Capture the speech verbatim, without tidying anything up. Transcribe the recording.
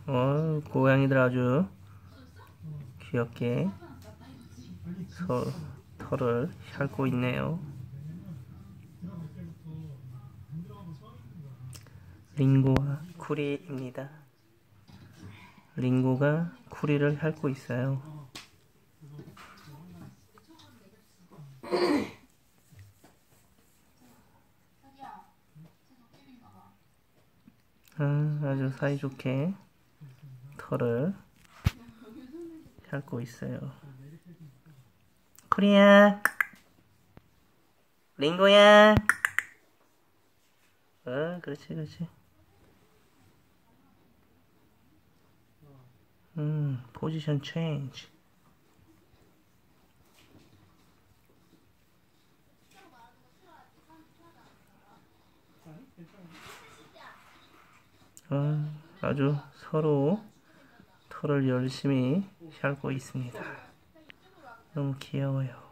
어, 고양이들 아주 귀엽게 서, 털을 핥고 있네요. 링고와 쿠리입니다. 링고가 쿠리를 핥고 있어요. 아, 아주 사이좋게 털을 핥고 있어요. 쿠리야, 링고야. 어, 그렇지, 그렇지. 음, 포지션 체인지. 어, 아주 서로 털을 열심히 핥고 있습니다. 너무 귀여워요.